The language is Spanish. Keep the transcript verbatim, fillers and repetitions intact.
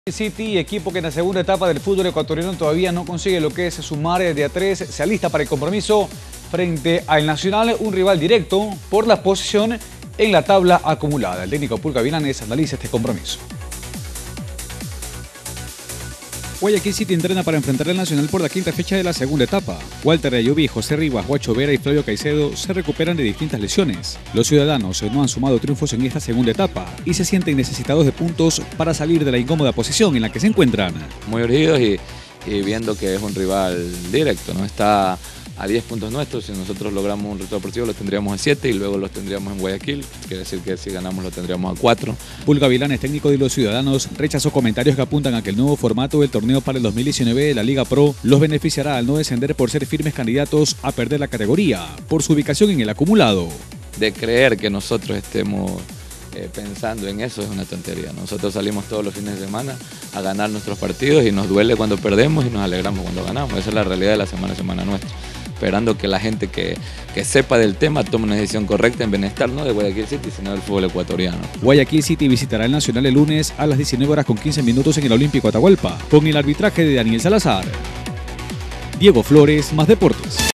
City, equipo que en la segunda etapa del fútbol ecuatoriano todavía no consigue lo que es sumar de a tres, se alista para el compromiso frente al Nacional, un rival directo por la posición en la tabla acumulada. El técnico Pulga Vilanes analiza este compromiso. Guayaquil City entrena para enfrentar al Nacional por la quinta fecha de la segunda etapa. Walter Ayoví, José Rivas, Guacho Vera y Flavio Caicedo se recuperan de distintas lesiones. Los ciudadanos no han sumado triunfos en esta segunda etapa y se sienten necesitados de puntos para salir de la incómoda posición en la que se encuentran. Muy urgidos y, y viendo que es un rival directo, ¿no? Está a diez puntos nuestros. Si nosotros logramos un resultado positivo los tendríamos a siete y luego los tendríamos en Guayaquil. Quiere decir que si ganamos lo tendríamos a cuatro. Pulga Vilanes, técnico de los ciudadanos, rechazó comentarios que apuntan a que el nuevo formato del torneo para el dos mil diecinueve de la Liga Pro los beneficiará al no descender por ser firmes candidatos a perder la categoría por su ubicación en el acumulado. De creer que nosotros estemos eh, pensando en eso es una tontería. Nosotros salimos todos los fines de semana a ganar nuestros partidos y nos duele cuando perdemos y nos alegramos cuando ganamos. Esa es la realidad de la semana a semana nuestra. Esperando que la gente que, que sepa del tema tome una decisión correcta en bienestar no de Guayaquil City, sino del fútbol ecuatoriano. Guayaquil City visitará el Nacional el lunes a las diecinueve horas con quince minutos en el Olímpico Atahualpa, con el arbitraje de Daniel Salazar. Diego Flores, Más Deportes.